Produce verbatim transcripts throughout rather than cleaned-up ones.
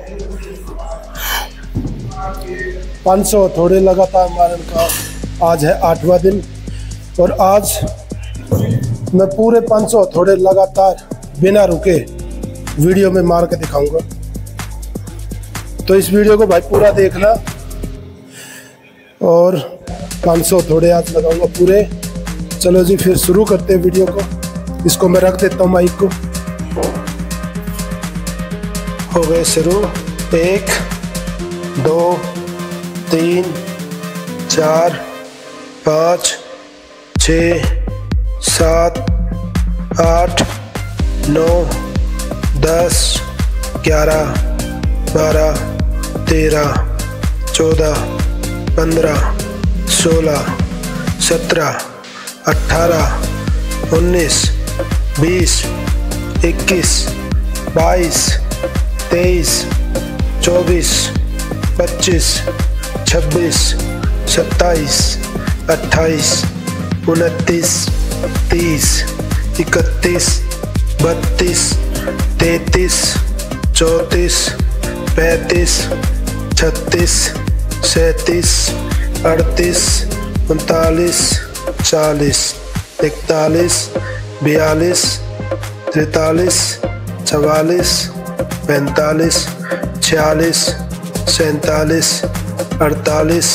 पाँच सौ थोड़े लगातार मारन का आज है आठवां दिन और आज मैं पूरे पाँच सौ थोड़े लगातार बिना रुके वीडियो में मार के दिखाऊंगा। तो इस वीडियो को भाई पूरा देखना और पाँच सौ थोड़े आज लगाऊंगा पूरे। चलो जी फिर शुरू करते हैं वीडियो को। इसको मैं रख देता हूँ माइक को। हो गए शुरू। एक दो तीन चार पाँच छ सात आठ नौ दस ग्यारह बारह तेरह चौदह पंद्रह सोलह सत्रह अठारह उन्नीस बीस इक्कीस बाईस तेईस चौबीस पच्चीस छब्बीस सत्ताईस अट्ठाईस उनतीस तीस इकतीस बत्तीस तैंतीस चौंतीस पैंतीस छत्तीस सैंतीस अड़तीस उनतालीस चालीस इकतालीस बयालीस तैंतालीस चवालीस पैंतालीस छियालीस सैंतालीस अड़तालीस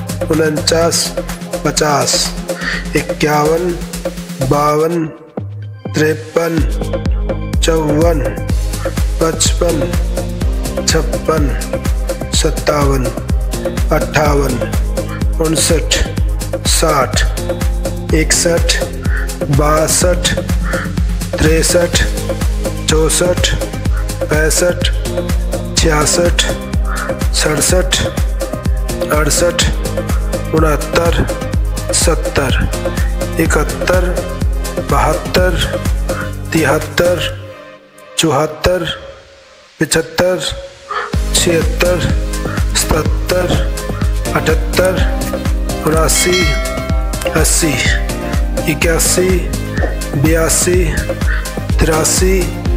उनचास पचास इक्यावन बावन तिरपन चौवन पचपन छप्पन सत्तावन अट्ठावन उनसठ साठ इकसठ बासठ तिरसठ चौंसठ पैंसठ छियासठ सड़सठ अड़सठ उनहत्तर सत्तर इकहत्तर बहत्तर तिहत्तर चौहत्तर पचहत्तर छिहत्तर सतहत्तर अठहत्तर उनासी अस्सी इक्यासी बयासी तिरासी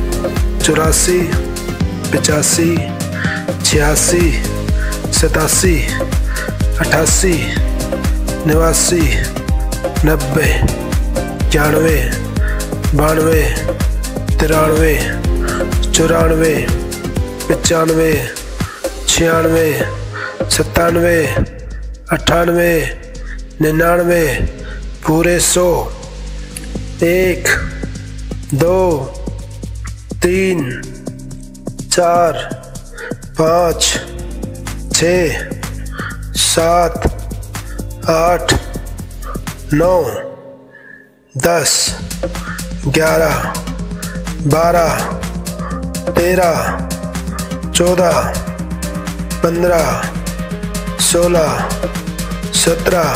चौरासी पचासी छियासी सतासी अठासी नवासी नब्बे इक्यानवे बानवे तिरानवे चौरानवे पचानवे छियानवे सत्तानवे अट्ठानवे निन्यानवे पूरे सौ। एक दो तीन चार पाँच छ सात आठ नौ दस ग्यारह बारह तेरह चौदह पंद्रह सोलह सत्रह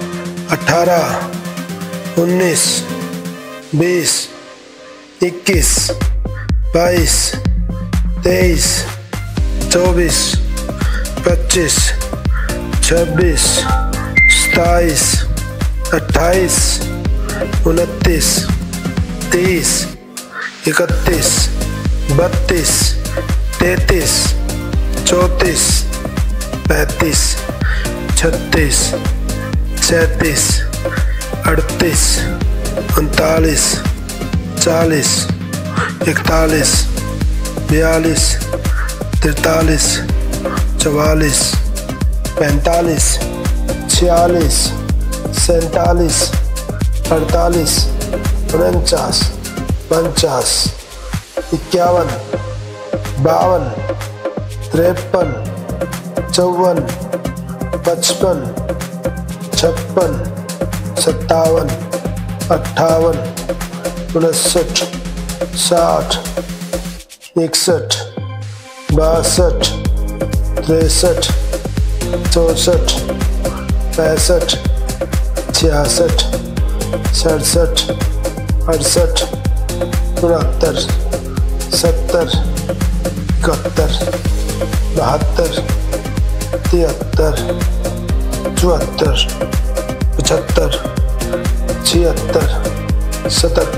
अठारह उन्नीस बीस इक्कीस बाईस तेईस चौबीस पच्चीस छब्बीस सत्ताईस अट्ठाईस उनतीस तीस इकतीस बत्तीस तैंतीस चौंतीस पैंतीस छत्तीस सैंतीस अड़तीस उनतालीस चालीस इकतालीस बयालीस तिरतालीस चवालीस पैंतालीस छियालीस सैंतालीस अड़तालीस उनचास पचास इक्यावन बावन तिरपन चौवन पचपन छप्पन सत्तावन अट्ठावन उनसठ साठ इकसठ बासठ तिरसठ चौंसठ पैंसठ छियासठ सड़सठ अड़सठ उनहत्तर सत्तर इकहत्तर बहत्तर तिहत्तर चौहत्तर पचहत्तर छिहत्तर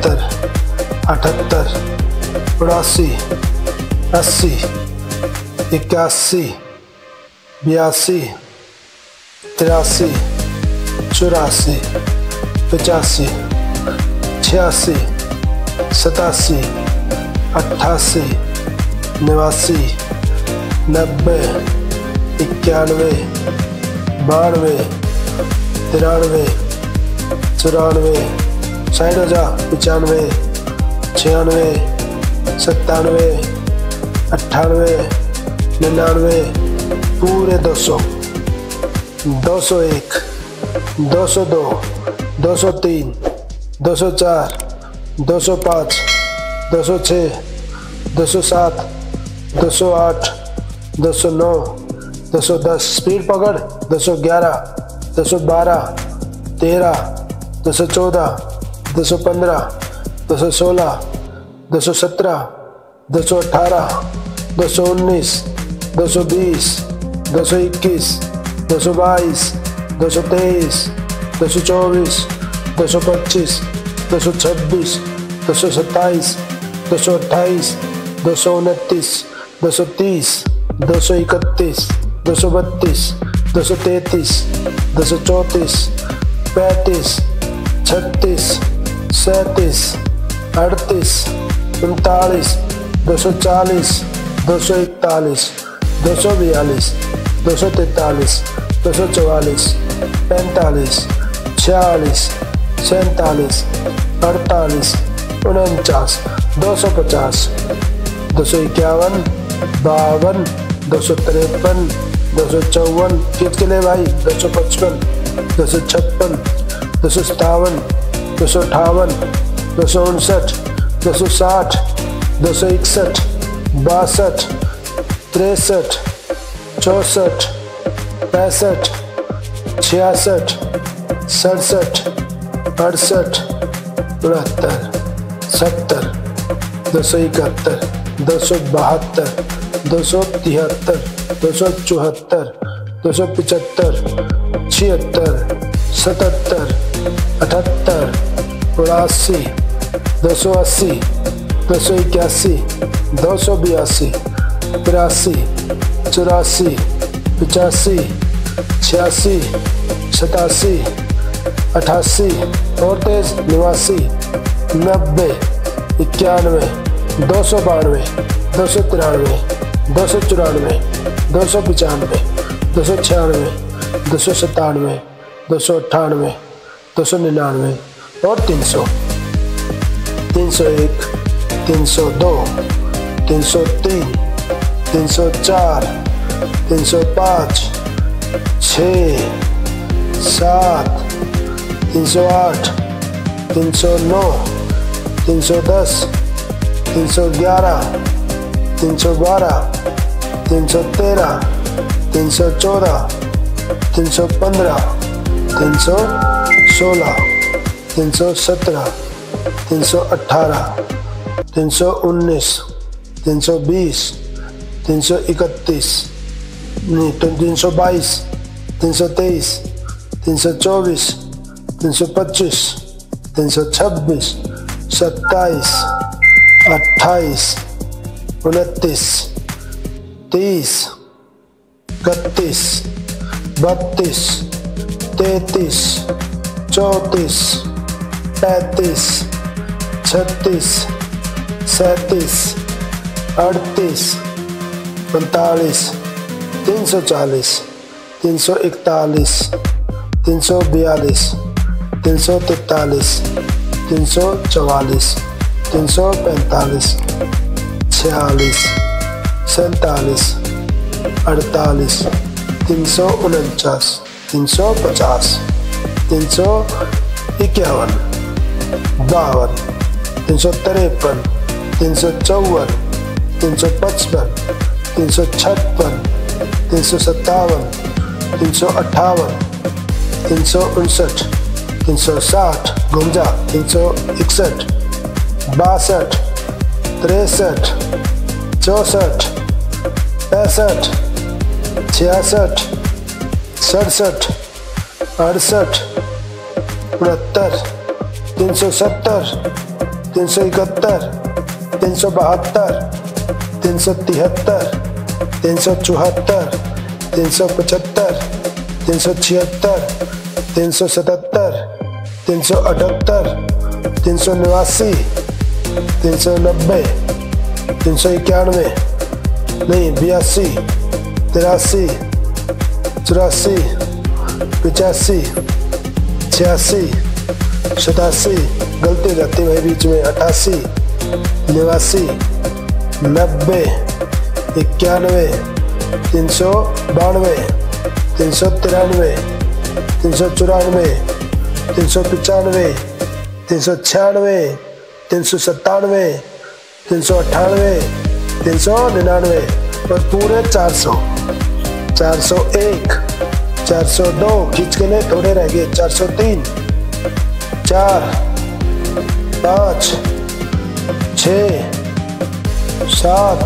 सतहत्तर अठहत्तर उनासी अस्सी इक्यासी, बयासी, तिरासी, चौरासी, पचासी, छियासी, सतासी, अट्ठासी, नवासी, नब्बे, इक्यानवे, बानवे, तिरानवे, चौरानवे, साठ हजार, पचानवे, छियानवे, सत्तानवे, अट्ठानवे, निन्यानवे, पूरे दो सौ, दो सौ एक, दो सौ दो, दो सौ तीन, दो सौ चार, दो सौ पाँच, दो सौ छः, दो सौ सात, दो सौ आठ, दो सौ नौ, दो सौ दस, स्पीड पकड़, दो सौ ग्यारह, दो सौ बारह, तेरह, दो सौ चौदह, दो सौ पंद्रह, दो सौ सोलह, दो सौ सत्रह, दो सौ अठारह, दो सौ उन्नीस, दो सौ बीस, दो सौ इक्कीस, दो सौ बाईस, दो सौ तेईस, दो सौ चौबीस, दो सौ पच्चीस, दो सौ छब्बीस, दो सौ सत्ताईस, दो सौ अट्ठाईस, दो सौ उनतीस, दो सौ तीस, दो सौ इकतीस, दो सौ बत्तीस, दो सौ तैंतीस, दो सौ चौंतीस, पैंतीस, छत्तीस, सैंतीस, अड़तीस, उनतालीस, दो सौ चालीस, दो सौ इकतालीस, दो सौ बयालीस, दो सौ तैंतालीस, दो सौ चवालीस, पैंतालीस, छियालीस, सैंतालीस, अड़तालीस, उनचास, दो सौ पचास, दो सौ इक्यावन, बावन, दो सौ तिरपन, दो सौ चौवन, खींच के ले भाई, दो सौ पचपन, दो सौ छप्पन, दो सौ सतावन, दो सौ अठावन, दो सौ उनसठ, दो सौ साठ, दो सौ इकसठ, बासठ, तिरसठ, चौंसठ, पैंसठ, छियासठ, सड़सठ, अड़सठ, उनहत्तर, सत्तर, दो सौ इकहत्तर, दो सौ बहत्तर, दो सौ तिहत्तर, दो सौ चौहत्तर, दो सौ पचहत्तर, छिहत्तर, सतहत्तर, अठहत्तर, उनासी, दो सौ अस्सी, दो सौ इक्यासी, दो सौ बयासी, तिरासी, चौरासी, पचासी, छियासी, सतासी, अठासी और तेईस, नवासी, नब्बे, इक्यानवे, दो सौ बानवे, दो सौ तिरानवे, दो सौ चौरानवे, दो सौ पचानवे, दो सौ छियानवे, दो सौ सत्तानवे, दो सौ अट्ठानवे, दो सौ निन्यानवे और तीन सौ, तीन सौ एक, तीन सौ दो, तीन सौ तीन, तीन सौ चार, तीन सौ पाँच, छः, सात, तीन सौ आठ, तीन सौ नौ, तीन सौ दस, तीन सौ ग्यारह, तीन सौ बारह, तीन सौ तेरह, तीन सौ चौदह, तीन सौ पंद्रह, तीन सौ सोलह, तीन सौ सत्रह, तीन सौ अठारह, तीन सौ उन्नीस, तीन सौ बीस, तीन सौ इकतीस, नहीं तो तीन सौ बाईस, तीन सौ तेईस, तीन सौ चौबीस, तीन सौ पच्चीस, तीन सौ छब्बीस, सत्ताईस, अट्ठाईस, उनतीस, तीस, इकतीस, बत्तीस, तैंतीस, चौंतीस, पैंतीस, छत्तीस, सैंतीस, अड़तीस, उनतालीस, तीन सौ चालीस, तीन सौ इकतालीस, तीन सौ बयालीस, तीन सौ तैंतालीस, तीन सौ चवालीस, तीन सौ पैंतालीस, छियालीस, सैंतालीस, अड़तालीस, तीन सौ उनचास, तीन सौ पचास, तीन सौ इक्यावन, बावन, तीन सौ तिरपन, तीन सौ चौवन, तीन सौ पचपन, तीन सौ छप्पन, तीन सौ सत्तावन, तीन सौ अट्ठावन, तीन सौ उनसठ, तीन सौ साठ, घूम जा, तीन सौ इकसठ, बासठ, तिरसठ, चौंसठ, पैंसठ, छियासठ, सड़सठ, अड़सठ, उनहत्तर, तीन सौ सत्तर, तीन सौ इकहत्तर, तीन सौ बहत्तर, तीन सौ तिहत्तर, तीन सौ चौहत्तर, तीन सौ पचहत्तर, तीन सौ छिहत्तर, तीन सौ सतहत्तर, तीन सौ अठहत्तर, तीन सौ नवासी, तीन सौ नब्बे, तीन सौ इक्यानवे, नहीं बयासी, तिरासी, चौरासी, पचासी, छियासी, सतासी, गलती हो जाती है बीच में, अट्ठासी, नवासी, नब्बे, इक्यानवे, तीन सौ बानवे, तीन सौ तिरानवे, तीन सौ चौरानवे, तीन सौ पचानवे, तीन सौ छियानवे, तीन सौ सत्तानवे, तीन सौ अट्ठानवे, तीन सौ निन्यानवे और पूरे चार सौ। चार सौ एक, चार सौ दो, खींच के ले, थोड़े रह गए, चार सौ तीन, चार, पाँच, छः, सात,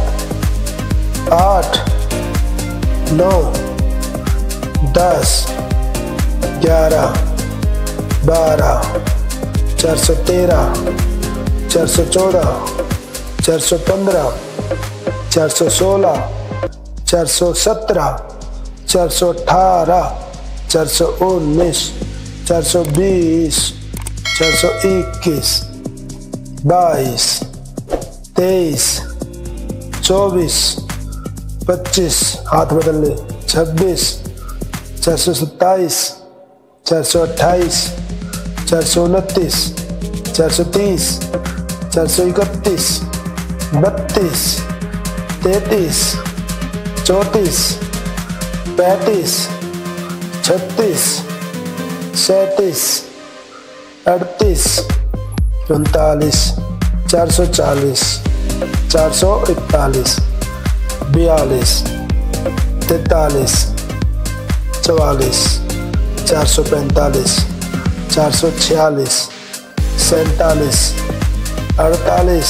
आठ, नौ, दस, ग्यारह, बारह, चार सौ तेरह, चार सौ चौदह, चार सौ पंद्रह, चार सौ सोलह, चार सौ सत्रह, चार सौ अठारह, चार सौ उन्नीस, चार सौ बीस, चार सौ इक्कीस, बाईस, तेईस, चौबीस, पच्चीस, हाथ बदल ले, छब्बीस, चार सौ सत्ताईस, चार सौ अट्ठाईस, चार सौ उनतीस, चार सौ तीस, चार सौ इकतीस, बत्तीस, तैतीस, चौंतीस, पैंतीस, छत्तीस, सैंतीस, अड़तीस, उनतालीस, चार सौ चालीस, चार सौ इकतालीस, बयालीस, तैंतालीस, चवालीस, चार सौ पैंतालीस, चार सौ छियालीस, सैंतालीस, अड़तालीस,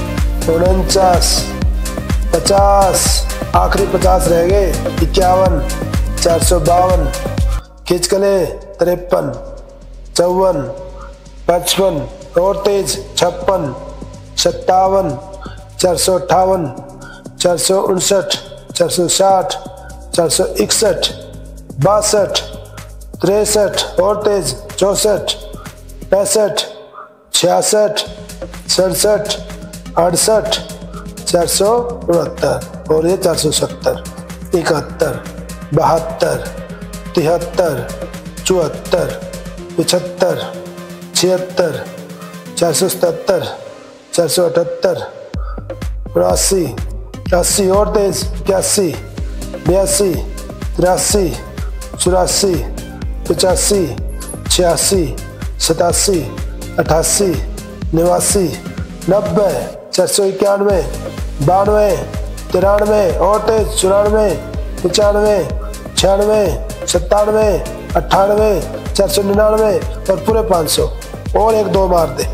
उनचास, पचास, आखिरी पचास रह गए, इक्यावन, चार सौ बावन, खींच के ले, तिरपन, चौवन, पचपन और तेज, छप्पन, सत्तावन, चार सौ अट्ठावन, चार सौ उनसठ, चार सौ साठ, चार सौ इकसठ, बासठ, तिरसठ और तेज, चौसठ, पैंसठ, छियासठ, सड़सठ, अड़सठ, चार सौ उनहत्तर और ये चार सौ सत्तर, इकहत्तर, बहत्तर, तिहत्तर, चौहत्तर, पचहत्तर, छिहत्तर, चार सौ सतहत्तर, चार सौ अठहत्तर, उनासी, अस्सी और तेईस, इक्यासी, बयासी, तिरासी, चौरासी, पचासी, छियासी, सतासी, अठासी, नवासी, नब्बे, चार सौ इक्यानवे, बानवे, तिरानवे और तेईस, चौरानवे, पचानवे, छियानवे, सत्तानवे, अट्ठानवे, चार सौ निन्यानवे और पूरे पाँच सौ और एक दो मार दे।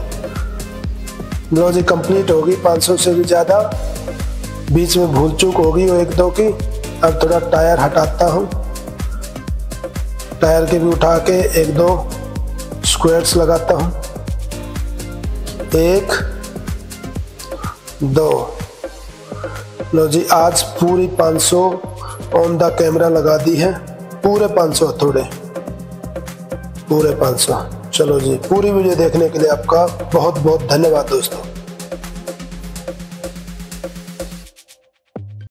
लो जी कंप्लीट होगी, पाँच सौ से भी ज़्यादा। बीच में भूल चूक होगी वो एक दो की। अब थोड़ा टायर हटाता हूँ, टायर के भी उठा के एक दो स्क्वायर्स लगाता हूँ, एक दो। लो जी आज पूरी पाँच सौ ऑन द कैमरा लगा दी है, पूरे पाँच सौ थोड़े, पूरे पाँच सौ। चलो जी, पूरी वीडियो देखने के लिए आपका बहुत बहुत धन्यवाद दोस्तों।